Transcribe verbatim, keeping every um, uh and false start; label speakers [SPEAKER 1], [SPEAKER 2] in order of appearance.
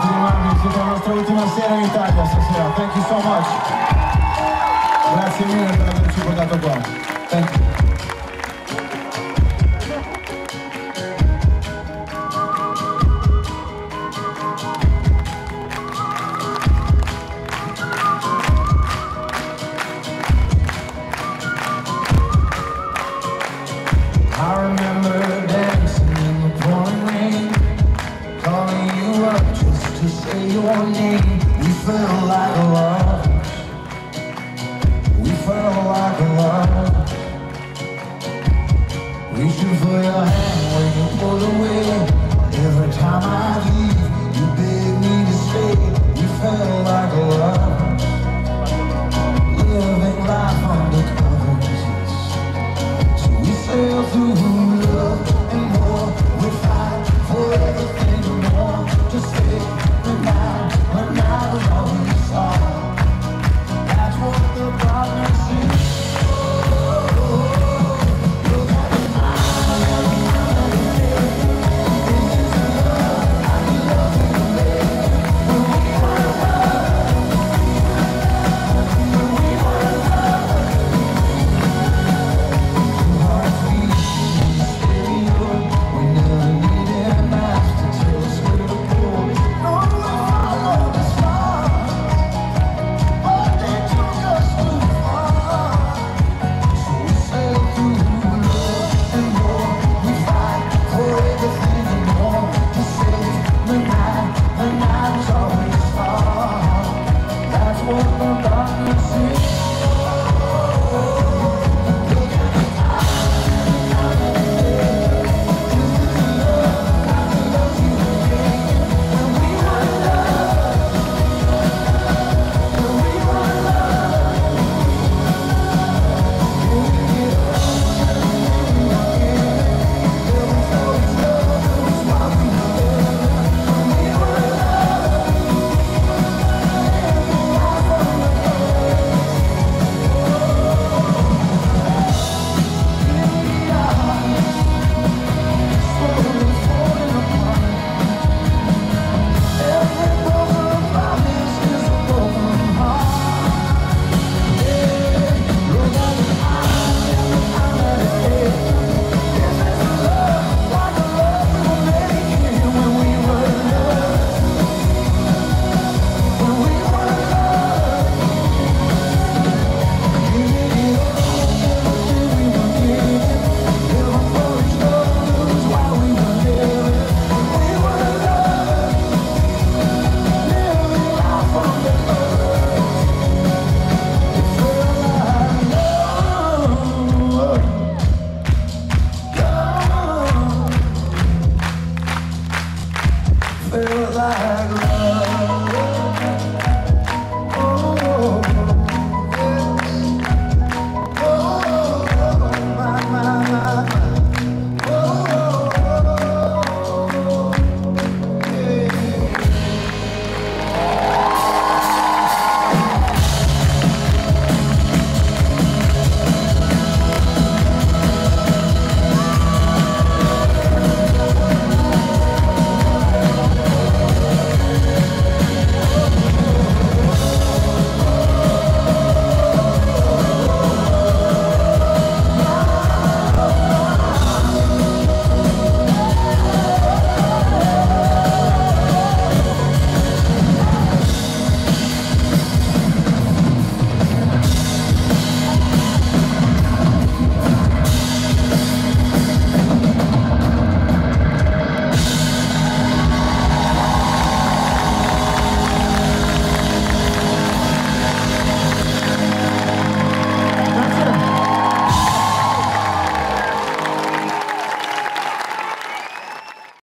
[SPEAKER 1] Forte dei Marmi, siete la nostra ultima sera in Italia stasera. Thank you so much. Grazie mille per averci portato qua. Thank you.
[SPEAKER 2] I remember dancing in the pouring rain, calling you up just to say your name. We felt like love, we felt like love. Reaching for your hand when you pull away. Every time I leave, you beg me to stay. We felt like love, living life under covers. So we sail through love and more. We fight for everything and more. Just stay the night, the night was all we saw. That's what the darkness is. Look at the feel like